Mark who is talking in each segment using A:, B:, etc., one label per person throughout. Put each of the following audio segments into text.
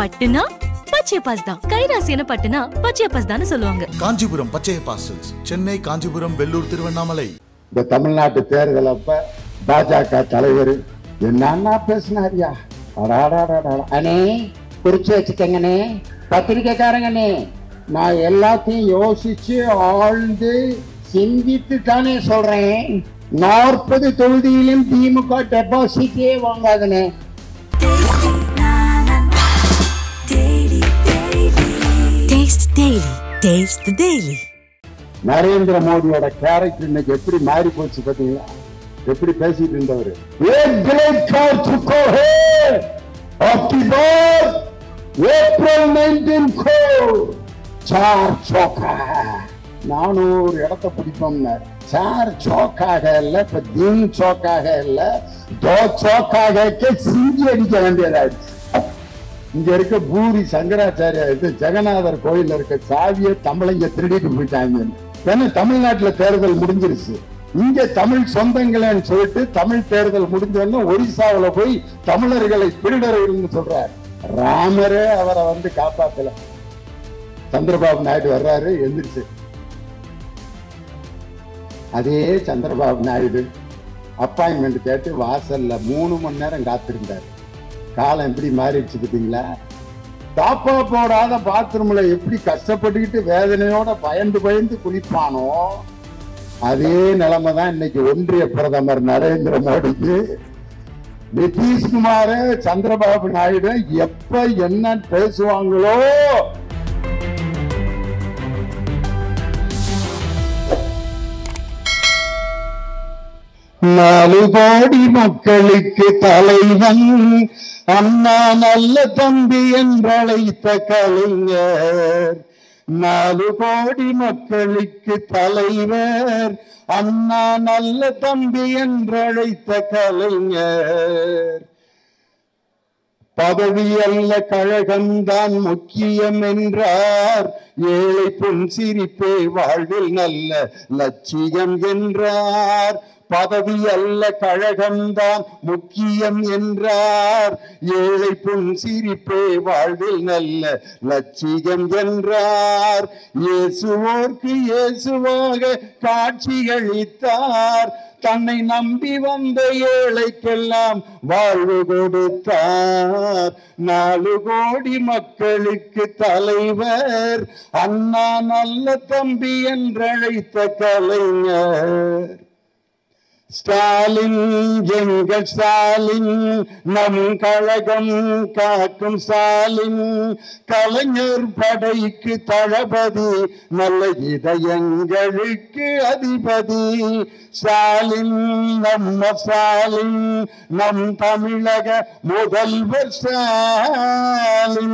A: பட்டுனா பச்சையப்பாஸ் தான். கைராசியான பட்டுனா பச்சையப்பாஸ் தான் சொல்லுவாங்க.
B: காஞ்சிபுரம் பச்சையப்பாஸ், சென்னை, காஞ்சிபுரம், வெள்ளூர், திருவண்ணாமலை.
C: இந்த தமிழ்நாட்டு தேர்தல் அப்ப பாஜக தலைவர் என்னன்னா பேசினாரியா, அண்ணே குறிச்சு வச்சுக்கங்கண்ணே, பத்திரிக்கைக்காரங்கண்ணே, நான் எல்லாத்தையும் யோசிச்சு ஆழ்ந்து சிந்தித்து தானே சொல்றேன். 40 தொகுதியிலும் திமுக டெபாசிட்டே வாங்காதுண்ணே. நரேந்திர மோடியோட கேரக்டர் இன்னைக்கு எப்படி மாறி போச்சு பாத்தீங்களா? எப்படி பேசிட்டு இருந்தவர், ஏப்ரல் 19 को 4 चौका 400 இடத்தை பிடிப்போம்னாரு. 4 चौக்காக இல்ல, இப்ப 3 चौக்காக இல்ல, 2 चौக்காக சிங்கி அடிக்க வேண்டியதாச்சு. இங்க இருக்க பூரி சங்கராச்சாரியா ஜெகநாதர் கோயில் இருக்க சாவியை தமிழங்க திருடிட்டு போயிட்டாங்க. ஏன்னா தமிழ்நாட்டுல தேர்தல் முடிஞ்சிருச்சு. இங்க தமிழ் சொந்தங்களேன்னு சொல்லிட்டு தமிழ் தேர்தல் முடிஞ்சோன்னு ஒரிசாவில போய் தமிழர்களை திருடர்கள் சொல்றாரு. ராமரே அவரை காப்பாத்தல. சந்திரபாபு நாயுடு வர்றாரு, எந்திரிச்சு. அதே சந்திரபாபு நாயுடு அப்பாயின்மெண்ட் கேட்டு வாசல்ல 3 மணி நேரம் காத்திருந்தாரு. காலம் எப்படி மாறிடுச்சு பார்த்தீங்களா? தாப்பா போடாத பாத்ரூம்ல எப்படி கஷ்டப்பட்டுக்கிட்டு வேதனையோட பயந்து குளிப்பானோ அதே நிலைமை தான் இன்னைக்கு ஒன்றிய பிரதமர் நரேந்திர மோடிக்கு. நிதிஷ்குமார், சந்திரபாபு நாயுடு எப்ப என்ன பேசுவாங்களோ நாலு கோடி மக்களுக்கு தலைவன் அண்ணா நல்ல தம்பி என்றழைத்த கலைஞர். 4 கோடி மக்களுக்கு தலைவர் அண்ணா நல்ல தம்பி என்றழைத்த கலைஞர். பதவி அல்ல கழகம்தான் முக்கியம் என்றார், ஏழை பொன் சிரிப்பே வாழ்வில் நல்ல லட்சியம் என்றார். பதவி அல்ல கழகம்தான் முக்கியம் என்றார், ஏழை பொன் சிரிப்பே வாழ்வில் நல்ல லட்சியம் என்றார். இயேசுவோர்க்கு இயேசுவாக காட்சியளித்தார், தன்னை நம்பி வந்த ஏழைக்கெல்லாம் வாழ்வு கொடுத்தார். 4 கோடி மக்களுக்கு தலைவர் அண்ணா நல்ல தம்பி என்றழைத்த கலைஞர். ஸ்டாலின் எங்கள் ஸ்டாலின், நம் கழகம் காக்கும் ஸ்டாலின், கலைஞர் படைக்கு தளபதி, நல்ல இதயங்களுக்கு அதிபதி. ஸ்டாலின் நம்ம ஸ்டாலின், நம் தமிழக முதல்வர் ஸ்டாலின்.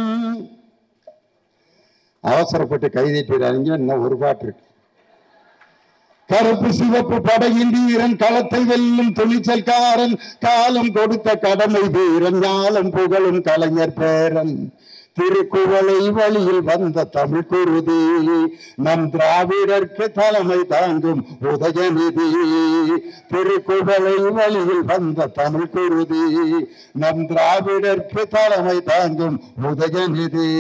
C: அவசரப்பட்டு கைதீட்டுறாங்க. இன்னும் ஒரு பாட்டு இருக்கு. கருப்பு சிவப்பு படையின் வீரன், களத்தை வெல்லும் துணிச்சல்காரன், காலம் கொடுத்த கடமை வீரன், ஞாலம் புகழும் கலைஞர் பேரன். திருக்குவளை வழியில் வந்த தமிழ் குருதி, நம் திராவிடர்க்கு தலைமை தாங்கும் உதயநிதி. திருக்குவளை வழியில் வந்த தமிழ் குருதி, நம் திராவிடர்க்கு தலைமை தாங்கும் உதயநிதி.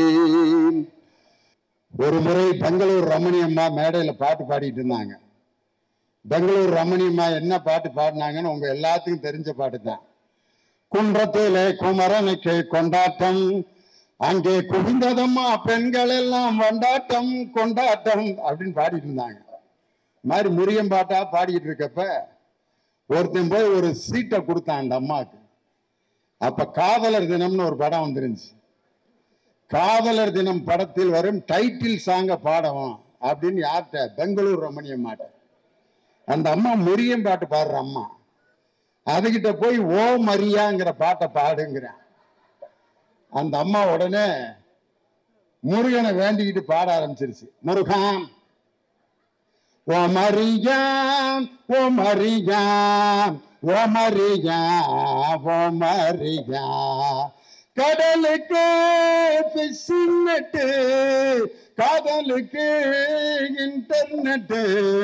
C: ஒரு முறை பெங்களூர் ரமணி அம்மா மேடையில பாட்டு பாடிட்டு இருந்தாங்க. பெங்களூர் ரமணி அம்மா என்ன பாட்டு பாடினாங்கன்னு உங்க எல்லாத்துக்கும் தெரிஞ்ச பாட்டு தான். குன்றத்திலே குமரனுக்கு கொண்டாட்டம், அங்கே குவிந்ததம்மா பெண்கள் எல்லாம் கொண்டாட்டம் கொண்டாட்டம் அப்படின்னு பாடிட்டு இருந்தாங்க. மாதிரி முருகன் பாட்டா பாடிட்டு இருக்கப்ப ஒருத்தன் போய் ஒரு சீட்டை கொடுத்தான் அந்த அம்மாவுக்கு. அப்ப காதலர் தினம்னு ஒரு படம் வந்துருந்துச்சு. காதலர் தினம் படத்தில் வரும் டைட்டில் சாங்க பாடவும் அப்படின்னு யார்கிட்ட? பெங்களூர் ரமணி அம்மாட்ட. அந்த அம்மா முருகன் பாட்டு பாடுற அம்மா. அதுகிட்ட போய் ஓ மரியாங்கிற பாட்டை பாடுங்கிறேன். அந்த அம்மா உடனே முருகனை வேண்டிக்கிட்டு பாட ஆரம்பிச்சிருச்சு. முருகன் ஓ மரியா, ஓ மரியா, ஓ மரியா, ஓ மரியா, கடலுக்கு ஃபிஷிங் நெட்டு, காதலுக்கு இன்டர்நெட்,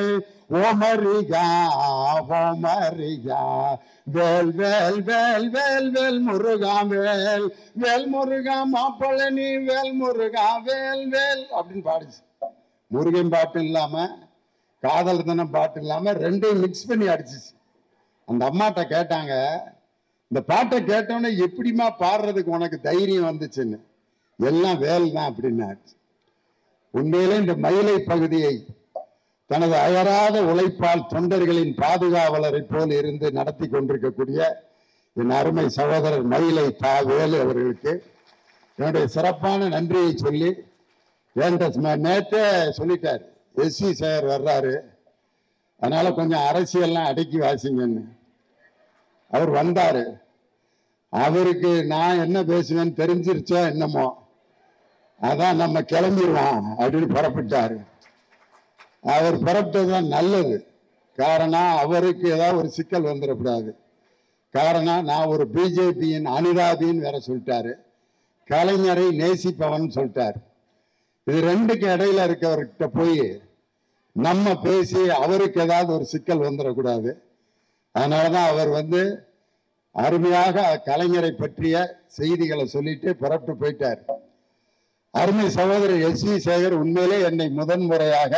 C: ஓமரிகா ஓமரிகா வேல் வேல் வேல் வேல் வேல் முருகா வேல் வேல் முருகா மாப்பழனி வேல் முருகா வேல் வேல் அப்படின்னு பாடுச்சு. முருகன் பாட்டு இல்லாம காதல் தினம் பாட்டு இல்லாம ரெண்டையும் மிக்ஸ் பண்ணி அடிச்சிச்சு. அந்த அம்மாட்ட கேட்டாங்க, இந்த பாட்டை கேட்டோன்னே எப்படிமா பாடுறதுக்கு உனக்கு தைரியம் வந்துச்சுன்னு. எல்லாம் வேல் தான் அப்படின்னாரு. உண்மையிலே இந்த மயிலை பகுதியை தனது அயராத உழைப்பால் தொண்டர்களின் பாதுகாவலரை போல் இருந்து நடத்தி கொண்டிருக்கக்கூடிய என் அருமை சகோதரர் மயிலை தா வேலு அவர்களுக்கு என்னுடைய சிறப்பான நன்றியை சொல்லி, நேற்றே சொல்லிட்டார் எஸ்வி சார் வர்றாரு, அதனால கொஞ்சம் அரசியல்லாம் அடக்கி வாசிங்கன்னு. அவர் வந்தாரு. அவருக்கு நான் என்ன பேசுவேன்னு தெரிஞ்சிருச்சோ என்னமோ, அதான் நம்ம கிளம்பிடுவோம் அப்படின்னு புறப்பட்டாரு. அவர் புறப்பட்டதுதான் நல்லது. காரணம், அவருக்கு ஏதாவது ஒரு சிக்கல் வந்துடக்கூடாது. காரணம், நான் ஒரு பிஜேபியின் அனுதாபின்னு வேற சொல்லிட்டாரு, கலைஞரை நேசிப்பவன் சொல்லிட்டாரு. இது ரெண்டுக்கு இடையில இருக்கவர்கிட்ட போய் நம்ம பேசி அவருக்கு ஏதாவது ஒரு சிக்கல் வந்துடக்கூடாது. அதனாலதான் அவர் அருமையாக கலைஞரை பற்றிய செய்திகளை சொல்லிட்டு புறப்பட்டு போயிட்டார். அருமை சகோதரர் எஸ் வி சேகர் உண்மையிலே என்னை முதன்முறையாக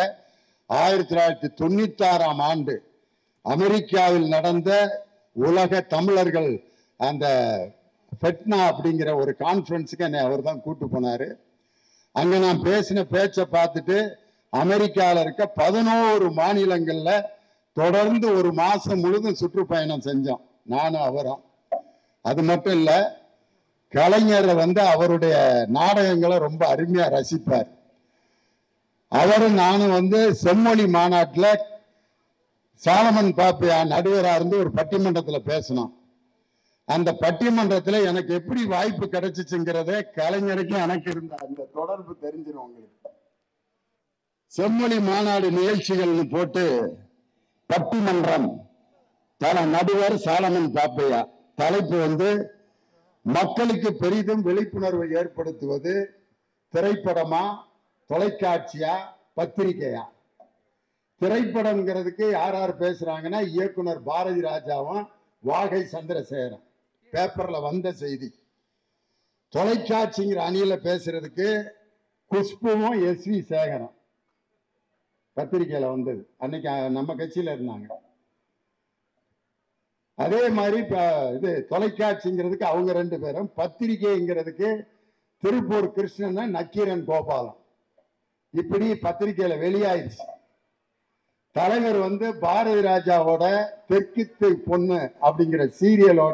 C: 1996ஆம் ஆண்டு அமெரிக்காவில் நடந்த உலக தமிழர்கள் அந்த ஃபெட்னா அப்படிங்கிற ஒரு கான்ஃபரன்ஸுக்கு என்னை அவர் தான் கூட்டு போனாரு. அங்க நான் பேசின பேச்சை பார்த்துட்டு அமெரிக்காவில் இருக்க 11 மாநிலங்கள்ல தொடர்ந்து ஒரு மாசம் முழுதும் சுற்றுப்பயணம் செஞ்சோம், நானும் அவரும். அது மட்டும் இல்ல, கலைஞர் அவருடைய நாடகங்களை ரொம்ப அருமையா ரசிப்பார். அவரும் நானும் செம்மொழி மாநாட்டில் சாலமன் பாப்பையா நடுவராக இருந்து ஒரு பட்டிமன்றத்தில் பேசணும். அந்த பட்டிமன்றத்தில் எனக்கு எப்படி வாய்ப்பு கிடைச்சிச்சுங்கிறத கலைஞருக்கு எனக்கு இருந்த அந்த தொடர்பு தெரிஞ்சிடும் உங்களுக்கு. செம்மொழி மாநாடு நிகழ்ச்சிகள்னு போட்டு பட்டிமன்றம், தல நடுவர் சாலமன் பாப்பையா, தலைப்பு மக்களுக்கு பெரிதும் விழிப்புணர்வை ஏற்படுத்துவது திரைப்படமா தொலைக்காட்சியா பத்திரிகையா. திரைப்படம்ங்கிறதுக்கு யார் யார் பேசுறாங்கன்னா இயக்குனர் பாரதி ராஜாவும் வாகை சந்திரசேகரன், பேப்பர்ல வந்த செய்தி. தொலைக்காட்சிங்கிற அணியில பேசுறதுக்கு குஷ்புவும் எஸ் வி சேகரும் பத்திரிகையில வந்தது. அன்னைக்கு நம்ம கட்சியில இருந்தாங்க. அதே மாதிரி இது தொலைக்காட்சிங்கிறதுக்கு அவங்க 2 பேரும், பத்திரிகைங்கிறதுக்கு திருப்பூர் கிருஷ்ணன் நக்கீரன் கோபாலம். இப்படி பத்திரிகையில வெளியாயிடுச்சு. தலைவர் பாரதி ராஜாவோட தெற்கு பொண்ணு அப்படிங்கிற சீரியலோட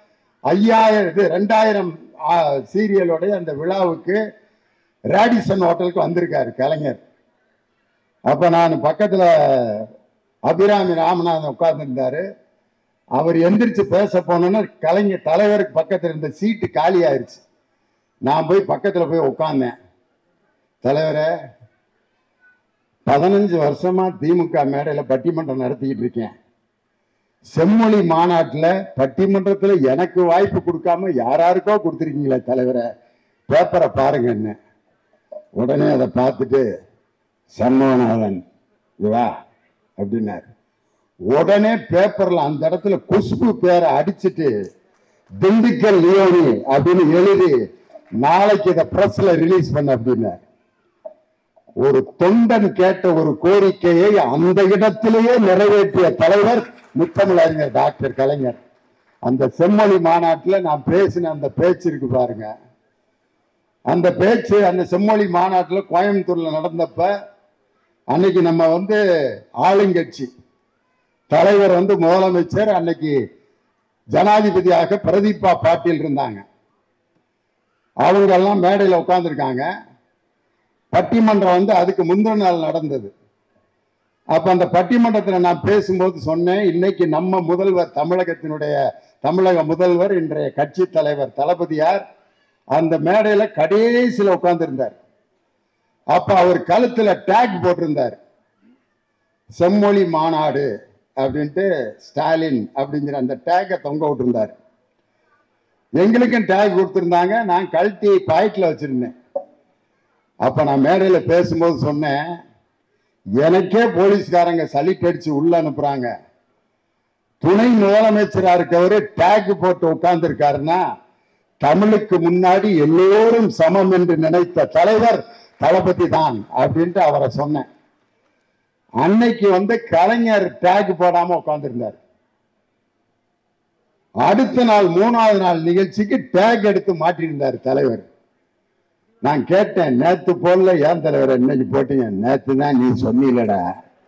C: 2000 சீரியலோட அந்த விழாவுக்கு ரேடிசன் ஹோட்டலுக்கு வந்திருக்காரு கலைஞர். அப்ப நான் பக்கத்துல அபிராமி ராமநாதன் உட்கார்ந்து இருந்தாரு. அவர் எந்திரிச்சு பேச போனோன்னு கலைஞர் தலைவருக்கு பக்கத்துல இருந்த சீட்டு காலி ஆயிடுச்சு. நான் போய் பக்கத்துல போய் உட்கார்ந்தேன். தலைவரை, 15 வருஷமா திமுக மேடையில பட்டிமன்றம் நடத்திக்கிட்டு இருக்கேன். செம்மொழி மாநாட்டில் பட்டிமன்றத்தில் எனக்கு வாய்ப்பு கொடுக்காம யாராருக்கோ கொடுத்துருக்கீங்களே தலைவரை, பேப்பரை பாருங்கன்னு. உடனே அதை பார்த்துட்டு சண்முகநாதன் இதுவா அப்படின்னாரு. உடனே பேப்பர்ல அந்த இடத்துல குஷ்பு பேரை அடிச்சுட்டு திண்டுக்கல் லியோனி அப்படின்னு எழுதி நாளைக்கு இதை பிரஸ்ல ரிலீஸ் பண்ண அப்படின்னாரு. ஒரு தொண்டன் கேட்ட ஒரு கோரிக்கையை அந்த இடத்திலேயே நிறைவேற்றிய தலைவர் முத்தமிழறிஞர் டாக்டர் கலைஞர். அந்த செம்மொழி மாநாட்டில் நான் பேசின அந்த பேச்சு இருக்கு பாருங்க. அந்த பேச்சு அந்த செம்மொழி மாநாட்டில் கோயம்புத்தூர்ல நடந்தப்ப அன்னைக்கு நம்ம ஆளுங்கட்சி தலைவர் முதலமைச்சர், அன்னைக்கு ஜனாதிபதியாக பிரதீபா பாட்டீல் இருந்தாங்க. அவங்க எல்லாம் மேடையில் உட்கார்ந்துருக்காங்க. பட்டிமன்றம் அதுக்கு முந்தின நாள் நடந்தது. அப்ப அந்த பட்டிமன்றத்தில் நான் பேசும்போது சொன்னேன், இன்னைக்கு நம்ம முதல்வர், தமிழக முதல்வர், இன்றைய கட்சி தலைவர் தளபதியார் அந்த மேடையில கடைசியில் உட்கார்ந்து இருந்தார். அப்ப அவர் கழுத்துல டேக் போட்டிருந்தார், செம்மொழி மாநாடு அப்படின்ட்டு ஸ்டாலின் அப்படிங்கிற அந்த டேக்கை தொங்க விட்டுருந்தார். எங்களுக்கும் டேக் கொடுத்துருந்தாங்க. நான் கழட்டி பாக்கெட்ல வச்சிருந்தேன். அப்ப நான் மேடையில பேசும்போது சொன்னேன், எனக்கே போலீஸ்காரங்க சலிட் அடிச்சு உள்ள அனுப்புறாங்க. துணை முதலமைச்சரா இருக்கவரு டேக் போட்டு உட்கார்ந்து இருக்காருன்னா தமிழுக்கு முன்னாடி எல்லோரும் சமம் என்று நினைத்த தலைவர் தளபதி தான் அப்படின்ட்டு அவரை சொன்னேன். அன்னைக்கு கலைஞர் டேக் போடாம உட்கார்ந்து இருந்தார். அடுத்த நாள் 3வது நாள் நிகழ்ச்சிக்கு டேக் எடுத்து மாட்டிருந்தார் தலைவர். நான் கேட்டேன், நேத்து போடல ஏன் தலைவர் இன்னைக்கு போட்டீங்க? நேத்து தான் நீ சொன்னீங்கடா,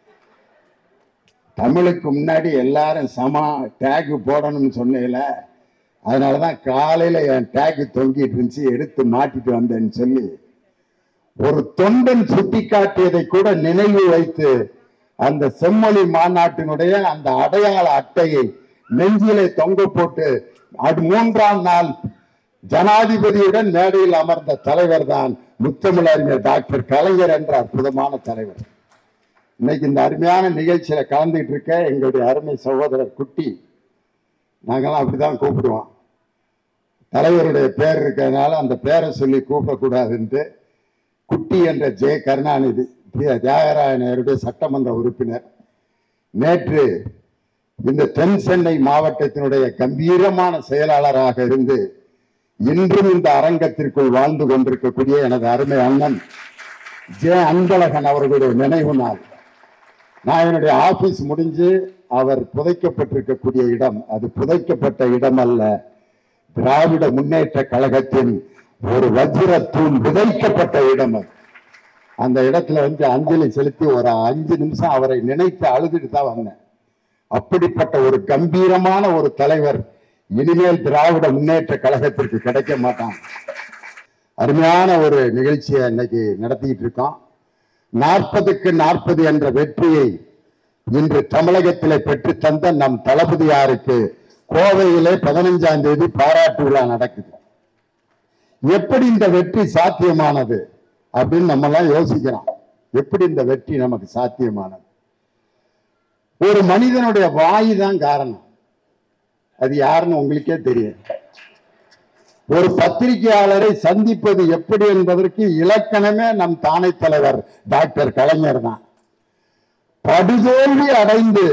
C: தமிழுக்கு முன்னாடி எல்லாரும் சம டேக் போடணும்னு சொன்னீங்கள, அதனாலதான் காலையில என் டேக் தொங்கிட்டு இருந்துச்சு, எடுத்து மாட்டிட்டு வந்தேன்னு சொல்லி ஒரு தொண்டன் சுட்டி காட்டியதை கூட நினைவு வைத்து அந்த செம்மொழி மாநாட்டினுடைய அந்த அடையாள அட்டையை நெஞ்சிலே தொங்க போட்டு 3ஆம் நாள் ஜனாதிபதியுடன் மேடையில் அமர்ந்த தலைவர் தான் முத்தமிழறிஞர் டாக்டர் கலைஞர் என்ற அற்புதமான தலைவர். இன்னைக்கு இந்த அருமையான நிகழ்ச்சியில கலந்துட்டு இருக்க எங்களுடைய அருமை சகோதரர் குட்டி, நாங்கெல்லாம் அப்படிதான் கூப்பிடுவோம். தலைவருடைய பேர் இருக்கிறதுனால அந்த பேரை சொல்லி கூப்பிடக்கூடாதுன்ட்டு குட்டி என்ற ஜெய கருணாநிதி தியாகராயனருடைய சட்டமன்ற உறுப்பினர் நேற்று இந்த தென் சென்னை மாவட்டத்தினுடைய கம்பீரமான செயலாளராக இருந்து இன்றும் இந்த அரங்கத்திற்குள் வாழ்ந்து கொண்டிருக்கக்கூடிய எனது அருமை அண்ணன் ஜே அன்பழகன் அவர்களுடைய நினைவு நாள். நான் என்னுடைய ஆபீஸ் முடிஞ்சு அவர் புதைக்கப்பட்டிருக்கக்கூடிய இடம், அது புதைக்கப்பட்ட இடம் அல்ல, திராவிட முன்னேற்ற கழகத்தின் ஒரு வஜ்ர தூண் விதைக்கப்பட்ட இடம். அந்த இடத்துல அஞ்சலி செலுத்தி ஒரு 5 நிமிஷம் அவரை நினைத்து அழுதுட்டு தான் வந்தேன். அப்படிப்பட்ட ஒரு கம்பீரமான ஒரு தலைவர் இனிமேல் திராவிட முன்னேற்ற கழகத்திற்கு கிடைக்க மாட்டான். அருமையான ஒரு நிகழ்ச்சியை இன்னைக்கு நடத்திட்டு இருக்கோம். 40க்கு 40 என்ற வெற்றியை இன்று தமிழகத்திலே பெற்று தந்த நம் தளபதியாருக்கு கோவையிலே 15ஆம் தேதி பாராட்டு விழா நடக்குது. எப்படி இந்த வெற்றி சாத்தியமானது அப்படின்னு நம்ம எல்லாம் யோசிக்கிறோம். எப்படி இந்த வெற்றி நமக்கு சாத்தியமானது? ஒரு மனிதனுடைய வாய் தான் காரணம். அது யாருன்னு உங்களுக்கே தெரியும். ஒரு பத்திரிகையாளரை சந்திப்பது எப்படி என்பதற்கு இலக்கணமே நம் தானை தலைவர் டாக்டர் கலைஞர் தான். படுதோல்வி அடைந்து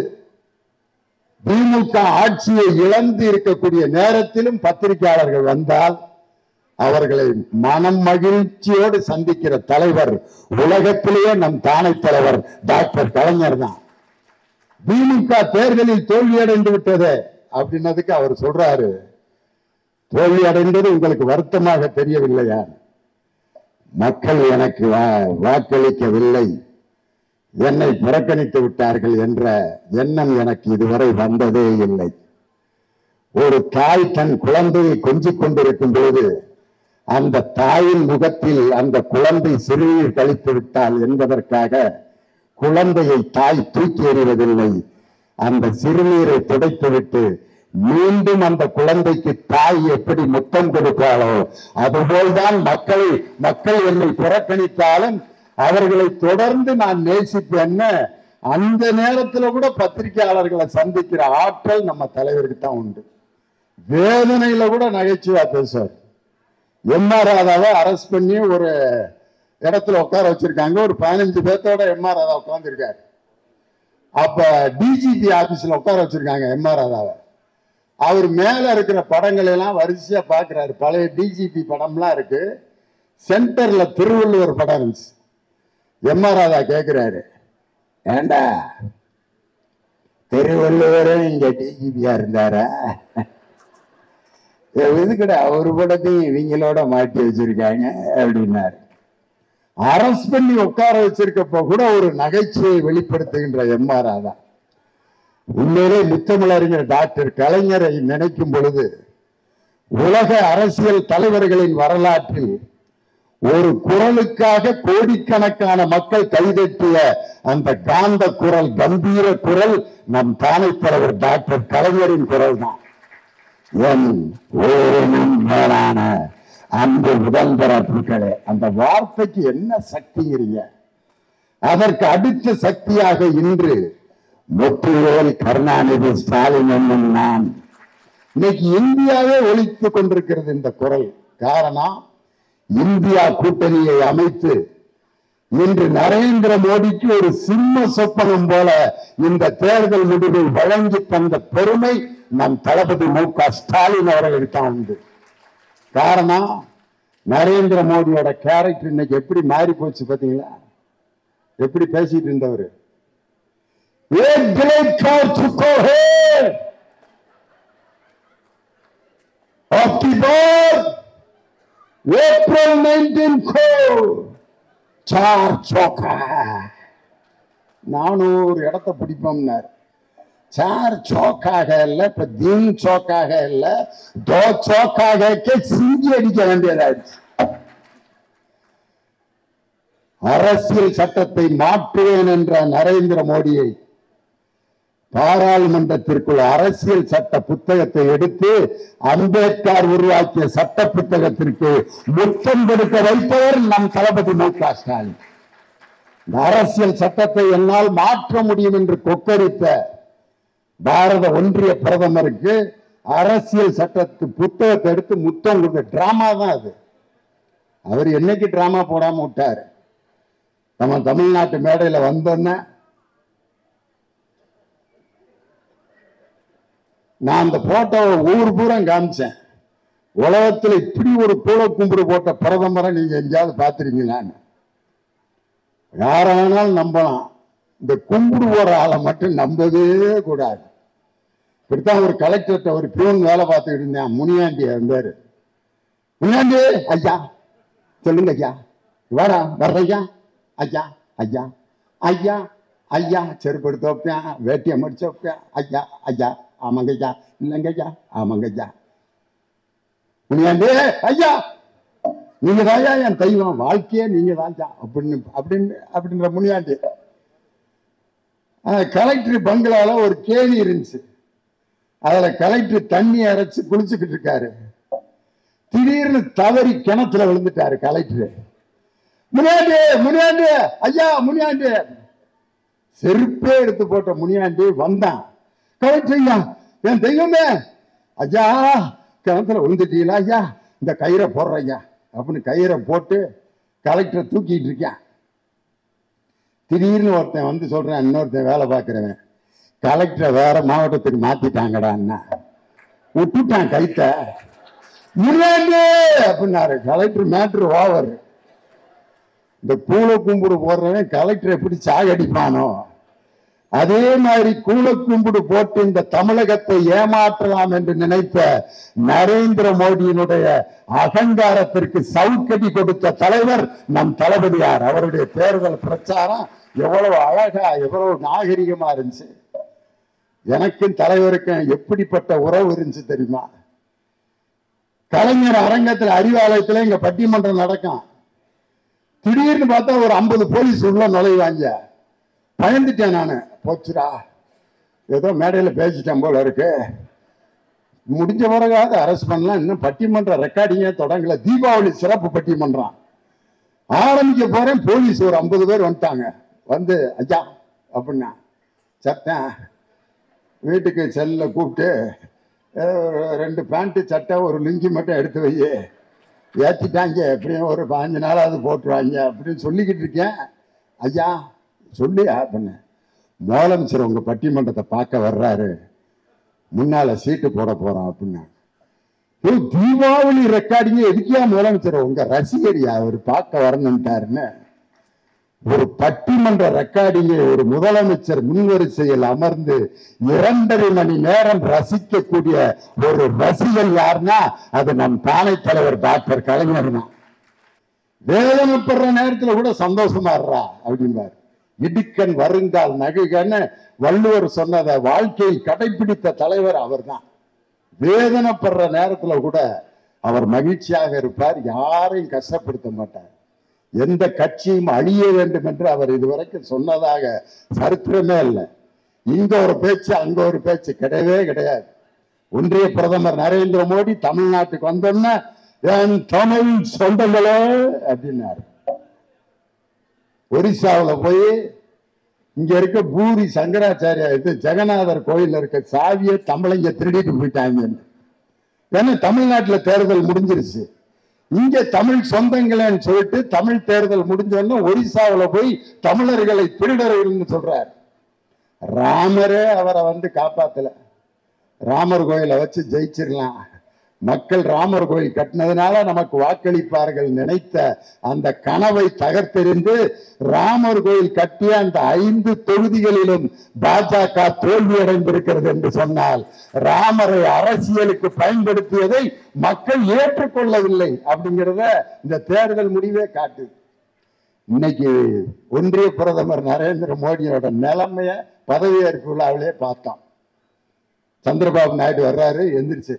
C: திமுக ஆட்சியை இழந்து இருக்கக்கூடிய நேரத்திலும் பத்திரிகையாளர்கள் வந்தால் அவர்களை மனம் மகிழ்ச்சியோடு சந்திக்கிற தலைவர் உலகத்திலேயே நம் தானை தலைவர் டாக்டர் கலைஞர் தான். திமுக தேர்தலில் தோல்வியடைந்து விட்டது அப்படின்னதுக்கு அவர் சொல்றாரு, தோல்வி அடைந்தது உங்களுக்கு வருத்தமாக தெரியவில்லையா? மக்கள் எனக்கு வாக்களிக்கவில்லை, என்னை புறக்கணித்து விட்டார்கள் என்ற எண்ணம் எனக்கு இதுவரை வந்ததே இல்லை. ஒரு தாய் தன் குழந்தையை கொஞ்சிக் கொண்டிருக்கும் போது அந்த தாயின் முகத்தில் அந்த குழந்தை சிறுநீர் கழித்து விட்டால் என்பதற்காக குழந்தையை தாய் தூக்கி எறிவதில்லை, அந்த சிறுநீரை துடைத்துவிட்டு மீண்டும் அந்த குழந்தைக்கு தாய் எப்படி முத்தம் கொடுப்பாளோ அதுபோல்தான் மக்கள் என்னை புறக்கணித்தாலும் அவர்களை தொடர்ந்து நான் நேசிப்பேன்னு அந்த நேரத்துல கூட பத்திரிகையாளர்களை சந்திக்கிற ஆற்றல் நம்ம தலைவருக்கு தான் உண்டு. வேதனையில கூட நகைச்சுவா பேசுவார். எம்.ஆர். ராதாவை அரெஸ்ட் பண்ணி ஒரு இடத்துல உட்கார வச்சிருக்காங்க. ஒரு 15 பேர்த்தோட எம்.ஆர். ராதா உட்கார்ந்து இருக்காரு. அப்ப டிஜிபி ஆபீஸ்ல உட்கார வச்சிருக்காங்க எம்.ஆர். ராதாவை. அவர் மேல இருக்கிற படங்கள் எல்லாம் வரிசையா பாக்குறாரு. பழைய டிஜிபி படம்லாம் இருக்கு. சென்டர்ல திருவள்ளுவர் படம் இருந்துச்சு. எம்.ஆர். ராதா கேட்கிறாரு, ஏண்டா திருவள்ளுவரும் இங்க டிஜிபியா இருந்தாரா? எதுக்கடா ஒரு படத்தையும் இவங்களோட மாட்டி வச்சிருக்காங்க அப்படின்னாரு. அரஸ்ட் பண்ணி உட்கார வச்சிருக்கப்ப கூட ஒரு நகைச்சுவையை வெளிப்படுத்துகின்ற எம்.ஆர். ராதா. உண்மையிலே முத்தமிழறிஞர் டாக்டர் கலைஞரை நினைக்கும் பொழுது உலக அரசியல் தலைவர்களின் வரலாற்றில் ஒரு குரலுக்காக கோடிக்கணக்கான மக்கள் கைதட்டிய அந்த காந்த குரல், கம்பீர குரல் நம் தானை தலைவர் டாக்டர் கலைஞரின் குரல் தான். என் ஓரினும் மேலான அன்பு உடன்பிறப்புகளே, அந்த வார்த்தைக்கு என்ன சக்திங்கிறீங்க? அதற்கு அடுத்த சக்தியாக இன்று முத்துவேல் கருணாநிதி ஸ்டாலின் என்னும் நான் இன்னைக்கு இந்தியாவே ஒலித்துக் கொண்டிருக்கிறது இந்த குரல். காரணம், இந்தியா கூட்டணியை அமைத்து இன்று நரேந்திர மோடிக்கு ஒரு சிம்ம சொப்பனம் போல இந்த தேர்தல் முடிவை வழங்கி தந்த பெருமை நம் தளபதி மு.க. ஸ்டாலின் அவர்களுக்கு தான் உண்டு. காரணம், நரேந்திர மோடியோட கேரக்டர் இன்னைக்கு எப்படி மாறி போச்சு பாத்தீங்களா? எப்படி பேசிட்டு இருந்தவர், ஏப்ரல் 19 को 4 चौका 400 இடத்தை பிடிப்போம்னார். 4 चौकाக இல்ல, இப்ப 3 चौकाக இல்ல, 2 चौकाக சிங்கி அடிக்க வேண்டியதாச்சு. அரசியல் சட்டத்தை மாற்றுவேன் என்ற நரேந்திர மோடியை பாராளுமன்றத்திற்குள் அரசியல் சட்ட புத்தகத்தை எடுத்து அம்பேத்கர் உருவாக்கிய சட்ட புத்தகத்திற்கு முத்தம் கொடுக்க வைத்தவர் நம் தளபதி மு.க. ஸ்டாலின். இந்த அரசியல் சட்டத்தை என்னால் மாற்ற முடியும் என்று கொக்கரித்த பாரத ஒன்றிய பிரதமருக்கு அரசியல் சட்டத்து புத்தகத்தை எடுத்து முத்தம் கொடுத்த டிராமா தான் அது. அவர் என்னைக்கு டிராமா போடாம விட்டாரு? நம்ம தமிழ்நாட்டு மேடையில வந்தோன்னா நான் அந்த போட்டோவை ஊர் பூரா காமிச்சேன். உலகத்தில் இப்படி ஒரு கூட கும்பிடு போட்ட பிரதமரை நீங்க எங்கேயாவது பார்த்துருக்கீங்களான்னு. யார வேணாலும் நம்பலாம், இந்த கும்பிடு போற ஆளை மட்டும் நம்பவே கூடாது. இப்படித்தான் ஒரு கலெக்டர்கிட்ட ஒரு பியூன் வேலை பார்த்துக்கிட்டு இருந்தேன், முனியாண்டி இருந்தாரு. முனியாண்டி ஐயா சொல்லுங்க ஐயா, வாடா வர்றையா ஐயா ஐயா ஐயா ஐயா, செருப்பு எடுத்து வைப்பேன், வேட்டியை முடிச்சு வைப்பேன், ஐயா ஐயா ஆமாங்க ஐயா, இல்லைங்க ஐயா ஆமாங்க ஐயா. முனியாண்டி ஐயா நீங்க தாயா என் தெய்வம், வாழ்க்கையே நீங்க தான் அப்படின்ற முனியாண்டி. கலெக்டர் பங்களால ஒரு கேணி இருந்துச்சு, அதுல கலெக்டர் தண்ணி அரைச்சு குளிச்சுக்கிட்டு இருக்காரு. திடீர்னு தவறி கிணத்துல விழுந்துட்டாரு கலெக்டர். முனியாண்டி முனியாண்டி ஐயா முனியாண்டி, செருப்பே எடுத்து போட்ட முனியாண்டி வந்தான். கலெக்டர் ஐயா என் தெய்வமே, ஐயா கிணத்துல விழுந்துட்டீங்களா ஐயா, இந்த கயிறை போடுற ஐயா அப்படின்னு கயிறை போட்டு கலெக்டரை தூக்கிட்டு இருக்கேன். திடீர்னு ஒருத்தன் வந்து சொல்றேன், இன்னொருத்தன் வேலை பார்க்கிறவன், கலெக்டரை வேற மாவட்டத்துக்கு மாத்திட்டாங்கடா, விட்டுட்டான் கைத்த. முன்னாடி அப்படின்னாரு. Collector matter over. இந்த கூல கும்பிடு போடுறவன் கலெக்டர் எப்படி சாகடிப்பானோ அதே மாதிரி கூல கும்பிடு போட்டு இந்த தமிழகத்தை ஏமாற்றலாம் என்று நினைத்த நரேந்திர மோடியினுடைய அகங்காரத்திற்கு சவுக்கடி கொடுத்த தலைவர் நம் தளபதியார். அவருடைய தேர்தல் பிரச்சாரம் எவ்வளவு அழகா எவ்வளவு நாகரிகமா இருந்துச்சு. எனக்கும் தலைவருக்கும் எப்படிப்பட்ட உறவு இருந்துச்சு தெரியுமா? கலைஞர் அரங்கத்தில் அறிவாலயத்தில் இங்க பட்டிமன்றம் நடக்கும். திடீர்னு பார்த்தா ஒரு 50 போலீஸ் உள்ள நுழைவாங்க. பயந்துட்டேன் நானு, போச்சுடா ஏதோ மேடையில பேசிட்டேன் போல இருக்கு, முடிஞ்ச பிறகாவது அரெஸ்ட் பண்ணலாம். இன்னும் பட்டிமன்ற ரெக்கார்டிங்கே தொடங்கல, தீபாவளி சிறப்பு பட்டிமன்றம் ஆரம்பிக்க போறேன். போலீஸ் ஒரு 50 பேர் வந்துட்டாங்க. வந்து ஐயா அப்படின்னா சத்தேன், வீட்டுக்கு செல்ல கூப்பிட்டு 2 பேண்ட் சட்டை ஒரு லுங்கி மட்டும் எடுத்து வை, ஏற்றிட்டாங்க, எப்படியும் ஒரு 5 நாளாவது போட்டுருவாங்க அப்படின்னு சொல்லிக்கிட்டு இருக்கேன். ஐயா சொல்லி அப்படின்னு, முதலமைச்சர் உங்க பட்டிமன்றத்தை பார்க்க வர்றாரு, முன்னால சீட்டு போட போறோம் அப்படின்னா. தீபாவளி ரெக்கார்டிங்க எதுக்கியா முதலமைச்சர் உங்க ரசிகரியா அவர் பார்க்க வரணும்ட்டாருன்னு. ஒரு பட்டிமன்ற ரெக்கார்டிங்கை ஒரு முதலமைச்சர் முன்வரிசையில் அமர்ந்து 2.5 மணி நேரம் ரசிக்கக்கூடிய ஒரு ரசிகர் யாருன்னா அது நம் தானை தலைவர் டாக்டர் கலைஞர் தான். வேதனைப்படுற நேரத்தில் கூட சந்தோஷமா இருறா அப்படின்பார். இடுக்கன் வருங்கால் நகுகன்னு வள்ளுவர் சொன்னதை வாழ்க்கையில் கடைபிடித்த தலைவர் அவர் தான். வேதனைப்படுற நேரத்துல கூட அவர் மகிழ்ச்சியாக இருப்பார், யாரையும் கஷ்டப்படுத்த மாட்டார். எந்த கட்சியும் அழிய வேண்டும் என்று அவர் இதுவரைக்கும் சொன்னதாக சரித்திரமே இல்லை. இங்க ஒரு பேச்சு அங்க ஒரு பேச்சு கிடையவே கிடையாது. ஒன்றிய பிரதமர் நரேந்திர மோடி தமிழ்நாட்டுக்கு வந்தோன்னா என் தமிழ் சொந்தங்களே அப்படின்னாரு. ஒரிசாவில் போய் இங்க இருக்க பூரி சங்கராச்சாரியா ஜெகநாதர் கோயில் இருக்க சாவியை தமிழங்க திருடிட்டு போயிட்டாங்க. ஏன்னா தமிழ்நாட்டில் தேர்தல் முடிஞ்சிருச்சு. இங்க தமிழ் சொந்தங்களேன்னு சொல்லிட்டு தமிழ் தேர்தல் முடிஞ்சோன்னு ஒரிசாவில் போய் தமிழர்களை திருடர்கள்னு சொல்றார். ராமரே அவரை வந்து காப்பாத்தல. ராமர் கோயிலை வச்சு ஜெயிச்சிடலாம், மக்கள் ராமர் கோயில் கட்டினதுனால நமக்கு வாக்களிப்பார்கள் நினைத்த அந்த கனவை தகர்த்தெறிந்து ராமர் கோயில் கட்டிய அந்த 5 தொகுதிகளிலும் பாஜக தோல்வி அடைந்திருக்கிறது என்று சொன்னால் ராமரை அரசியலுக்கு பயன்படுத்தியதை மக்கள் ஏற்றுக்கொள்ளவில்லை அப்படிங்கிறத இந்த தேர்தல் முடிவே காட்டுது. இன்னைக்கு ஒன்றிய பிரதமர் நரேந்திர மோடியோட நிலைமைய பதவியேற்பு விழாவிலே பார்த்தோம். சந்திரபாபு நாயுடு வர்றாரு, எந்திரிச்சு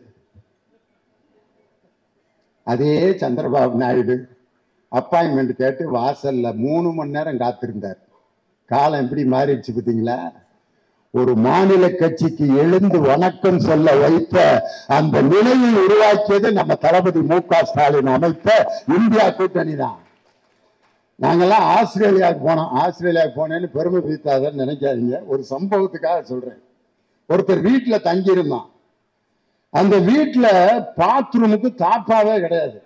C: அதே சந்திரபாபு நாயுடு அப்பாயின்மெண்ட் கேட்டு வாசல்ல 3 மணி நேரம் காத்திருந்தார். காலம் எப்படி மாறிடுச்சு பார்த்தீங்களா? ஒரு மாநில கட்சிக்கு எழுந்து வணக்கம் சொல்ல வைத்த அந்த நிலையை உருவாக்கியது நம்ம தளபதி மு.க. ஸ்டாலின் அமைத்த இந்தியா கூட்டணி தான். நாங்கெல்லாம் ஆஸ்திரேலியாவுக்கு போனோம். ஆஸ்திரேலியாவுக்கு போனேன்னு பெருமை பீத்தாதன்னு நினைக்காதீங்க. ஒரு சம்பவத்துக்காக சொல்றேன். ஒருத்தர் வீட்டில் தங்கியிருந்தான். அந்த வீட்டில் பாத்ரூமுக்கு தாப்பாவே கிடையாது.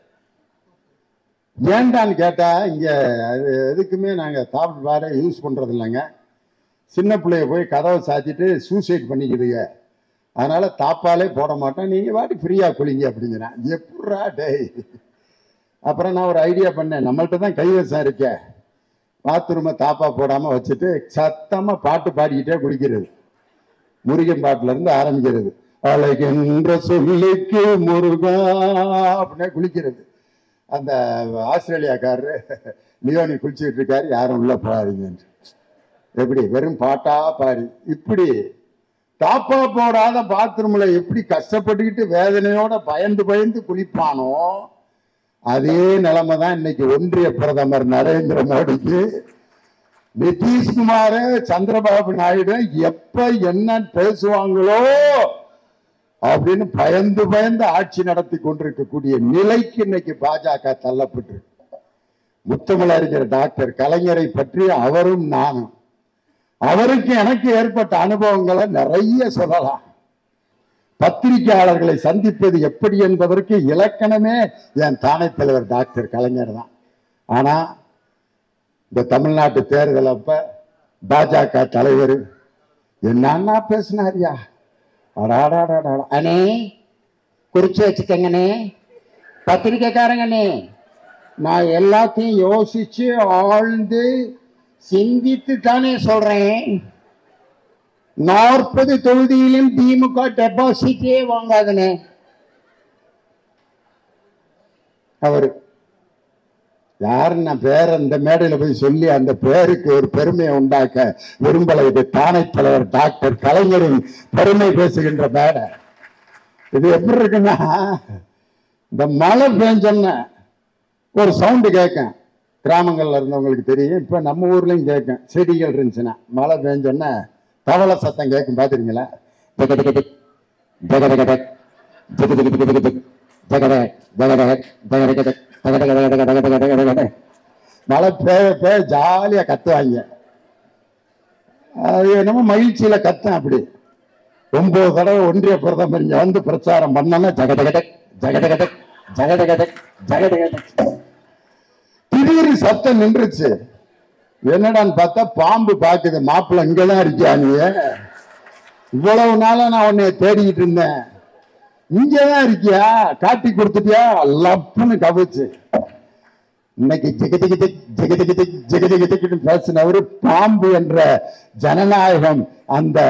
C: ஏண்டான்னு கேட்டா, இங்க அது எதுக்குமே நாங்க தாப்பு பாறை யூஸ் பண்றது இல்லைங்க. சின்ன பிள்ளைய போய் கதவை சாத்திட்டு சூசைட் பண்ணிக்கிதுங்க, அதனால தாப்பாலே போட மாட்டோம், நீங்க வாட்டி ஃப்ரீயா குளிங்க அப்படிங்கிறேன். எப்படா டேய். அப்புறம் நான் ஒரு ஐடியா பண்ணேன், நம்மள்ட்ட தான் கைவசம் இருக்க, பாத்ரூமை தாப்பா போடாம வச்சுட்டு சத்தமா பாட்டு பாடிக்கிட்டே குளிக்கிறது. முருகன் பாட்டுல இருந்து ஆரம்பிக்கிறது. அழகென்ற சொல்லுக்கு முருகா அப்படின்னா குளிக்கிறது. அந்த ஆஸ்திரேலியாக்காரரு லியோனி குளிச்சுக்கிட்டு இருக்காரு, யாரும் உள்ள போகாதீங்க. எப்படி வெறும் பாட்டா பாடி இப்படி தாப்பா போடாத பாத்ரூம்ல எப்படி கஷ்டப்பட்டுக்கிட்டு வேதனையோட பயந்து பயந்து குளிப்பானோ அதே நிலைமை தான் இன்னைக்கு ஒன்றிய பிரதமர் நரேந்திர மோடிக்கு. நிதிஷ்குமார், சந்திரபாபு நாயுடு எப்ப என்ன பேசுவாங்களோ அப்படின்னு பயந்து பயந்து ஆட்சி நடத்தி கொண்டிருக்கக்கூடிய நிலைக்கு இன்னைக்கு பாஜக தள்ளப்பட்டு. முத்தமிழறிஞர் டாக்டர் கலைஞரை பற்றி அவரும் நானும், அவருக்கு எனக்கு ஏற்பட்ட அனுபவங்களை நிறைய சொல்லலாம். பத்திரிகையாளர்களை சந்திப்பது எப்படி என்பதற்கு இலக்கணமே என் தானை தலைவர் டாக்டர் கலைஞர் தான். ஆனா இந்த தமிழ்நாட்டு தேர்தல் அப்ப பாஜக தலைவர் என்னன்னா பேசினாரியா, அண்ணே குறிச்சு வச்சுக்கங்கண்ணே, பத்திரிக்கைக்காரங்கண்ணே, நான் எல்லாத்தையும் யோசிச்சு ஆழ்ந்து சிந்தித்து தானே சொல்றேன். 40 தொகுதியிலும் திமுக டெபாசிட்டே வாங்காதுனே. அவரு யாருன்னா பேர் அந்த மேடையில போய் சொல்லி அந்த பேருக்கு ஒரு பெருமையை உண்டாக்க விரும்பல. இது தானை தலைவர் டாக்டர் கலைஞரின் பெருமை பேசுகின்ற மேடை. இது எப்படி இருக்குன்னா, இந்த மழை பெஞ்சோன்னு ஒரு சவுண்டு கேட்கும். கிராமங்கள்ல இருந்தவங்களுக்கு தெரியும், இப்ப நம்ம ஊர்லயும் கேட்கும். செடிகள் இருந்துச்சுன்னா மழை பெஞ்சோன்னா தவளை சத்தம் கேட்கும். பாத்துருங்களா? மழை பெய்ய ஜாலியா கத்துவாங்க. அது என்னமோ மகிழ்ச்சியில கத்தும். அப்படி 9 தடவை ஒன்றிய பிரதமர் இங்க வந்து பிரச்சாரம் பண்ணோன்னா ஜகடகடக் ஜகடகடக் ஜகடகடக் ஜகடகடக். திடீர்னு சத்தம் நின்றுச்சு. என்னடான்னு பார்த்தா பாம்பு பாக்குது. மாப்பிள்ள இங்கதான் இருக்கியா நீ? இவ்வளவு நாளா நான் உன்னைய தேடிக்கிட்டு இருந்தேன், இங்கதான் இருக்கியா? காட்டி கொடுத்துட்டியா? லப்புன்னு கவிச்சு. இன்னைக்கு ஜெகதிகிதிக் ஜெகதிகிதிக் ஜெகதிகிதிக்னு பேசினவரு பாம்பு என்ற ஜனநாயகம், அந்த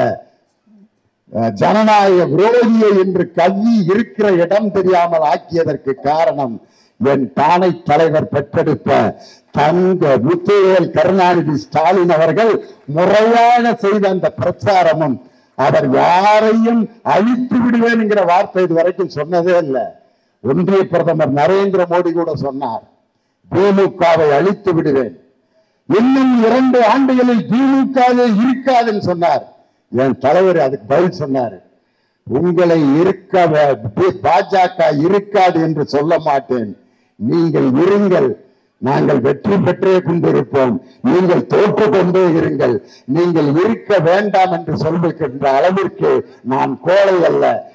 C: ஜனநாயக விரோதியை என்று கவி இருக்கிற இடம் தெரியாமல் ஆக்கியதற்கு காரணம் என் தானை தலைவர் பெற்றெடுத்த தங்க முத்துவேல் கருணாநிதி ஸ்டாலின் அவர்கள் முறையாக செய்த அந்த பிரச்சாரமும். அவர் யாரையும் அழித்து விடுவேன் என்கிற வார்த்தை இதுவரைக்கும் சொன்னதே இல்லை. ஒன்றிய பிரதமர் நரேந்திர மோடி கூட சொன்னார், திமுகவை அழித்து விடுவேன், இன்னும் 2 ஆண்டுகளில் திமுகவே இருக்காதுன்னு சொன்னார். என் தலைவர் அதுக்கு பதில் சொன்னார், உங்களை பாஜக இருக்காது என்று சொல்ல மாட்டேன், நீங்கள் இருங்கள், நாங்கள் வெற்றி பெற்றே கொண்டிருப்போம், நீங்கள் தோற்று கொண்டே இருங்கள், நீங்கள் இருக்க வேண்டாம் என்று சொல்லுகின்ற அளவிற்கு நான் கோழை அல்ல,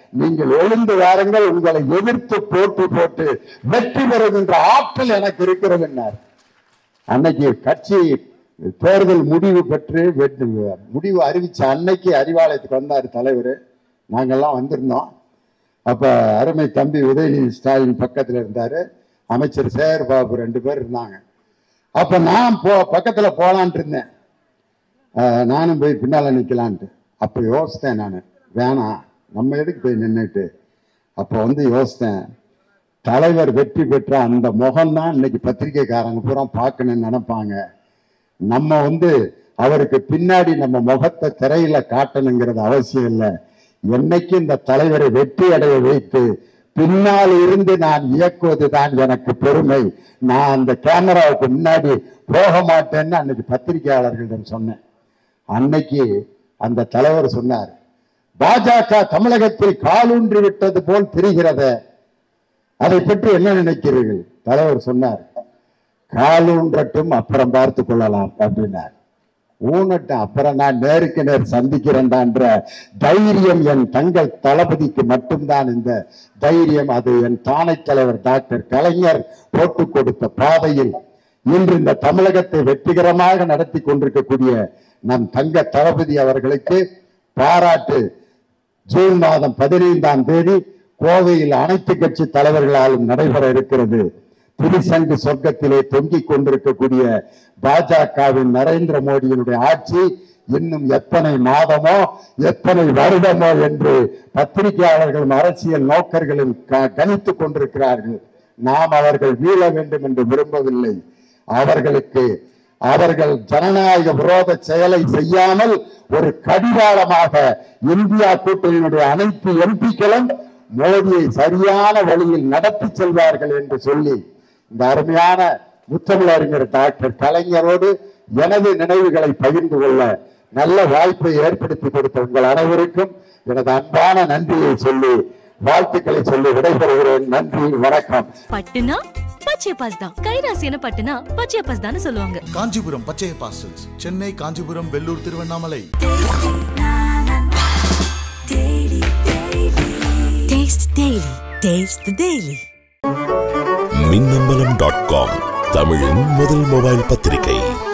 C: நீங்கள் எழுந்து வாருங்கள், உங்களை எதிர்த்து போட்டி போட்டு வெற்றி பெறுகின்ற ஆற்றல் எனக்கு இருக்கிறதுன்னார். அன்னைக்கு கட்சி தேர்தல் முடிவு பெற்று முடிவு அறிவிச்ச அன்னைக்கு அறிவாலயத்துக்கு வந்தார் தலைவர். நாங்கெல்லாம் வந்திருந்தோம். அப்ப அருமை தம்பி உதயநிதி ஸ்டாலின் பக்கத்துல இருந்தாரு, அமைச்சர் சேகர் பாபு 2 பேர் இருந்தாங்க. அப்ப நான் பக்கத்துல போலான்ட்டு இருந்தேன், நானும் போய் பின்னால நிக்கலான்ட்டு. அப்ப யோசித்தேன், நான் வேணாம், நம்ம எதுக்கு போய் நின்றுட்டு. அப்ப யோசித்தேன், தலைவர் வெற்றி பெற்ற அந்த முகம்தான் இன்னைக்கு பத்திரிகைக்காரங்க பூரா பார்க்கணும்னு நினைப்பாங்க. நம்ம அவருக்கு பின்னாடி நம்ம முகத்தை திரையில காட்டணுங்கிறது அவசியம் இல்லை. என்னைக்கு இந்த தலைவரை வெற்றி அடைய வைத்து பின்னால் இருந்து நான் இயக்குவதுதான் எனக்கு பெருமை. நான் அந்த கேமராவுக்கு முன்னாடி போக மாட்டேன்னு அன்னைக்கு பத்திரிகையாளர்களிடம் சொன்னேன். அன்னைக்கு அந்த தலைவர் சொன்னார், பாஜக தமிழகத்தில் காலூன்றி விட்டது போல் தெரிகிறது, அதை பற்றி என்ன நினைக்கிறீர்கள்? தலைவர் சொன்னார், காலூன்றட்டும், அப்புறம் பார்த்து கொள்ளலாம் அப்படின்னார். ஊனட்டும், அப்புறம் நான் நேருக்கு நேர் சந்திக்கிறேன்டான்ற தைரியம் என் தங்கள் தளபதிக்கு மட்டும்தான் இந்த தைரியம். அது என் தானை தலைவர் டாக்டர் கலைஞர் போட்டு கொடுத்த பாதையில் இன்று இந்த தமிழகத்தை வெற்றிகரமாக நடத்தி கொண்டிருக்கக்கூடிய நம் தங்க தளபதி அவர்களுக்கு பாராட்டு. ஜூன் மாதம் 15ஆம் தேதி கோவையில் அனைத்து கட்சி தலைவர்களாலும் நடைபெற இருக்கிறது. திரிசங்கு சொர்க்கத்திலே தொங்கிக் கொண்டிருக்கக்கூடிய பாஜகவின் நரேந்திர மோடியினுடைய ஆட்சி இன்னும் எத்தனை மாதமோ எத்தனை வருடமோ என்று பத்திரிகையாளர்களும் அரசியல் நோக்கர்களும் கணித்துக் கொண்டிருக்கிறார்கள். நாம் அவர்கள் வீழ வேண்டும் என்று விரும்பவில்லை. அவர்கள் ஜனநாயக விரோத செயலை செய்யாமல் ஒரு கடிவாளமாக இந்தியா கூட்டணியினுடைய அனைத்து எம்பிக்களும் மோடியை சரியான வழியில் நடத்தி செல்வார்கள் என்று சொல்லி இந்த அருமையான முத்தமிழறிஞர் டாக்டர் கலைஞரோடு எனது நினைவுகளை பகிர்ந்து கொள்ள நல்ல வாய்ப்பை ஏற்படுத்தி கொடுத்த உங்கள் அனைவருக்கும் எனது அன்பான நன்றியை சொல்லி வாழ்த்துக்களை சொல்லி விடைபெறுகிறேன். நன்றி, வணக்கம்.
A: பட்டுனா பச்சை பாஸ் தான். கைராசியான பட்டுனா பச்சை பாஸ் தான் சொல்லுவாங்க.
B: காஞ்சிபுரம் பச்சை பாசல்ஸ், சென்னை, காஞ்சிபுரம், வெள்ளூர், திருவண்ணாமலை.
D: மின்னம்பலம்.com தமிழின் முதல் மொபைல் பத்திரிகை.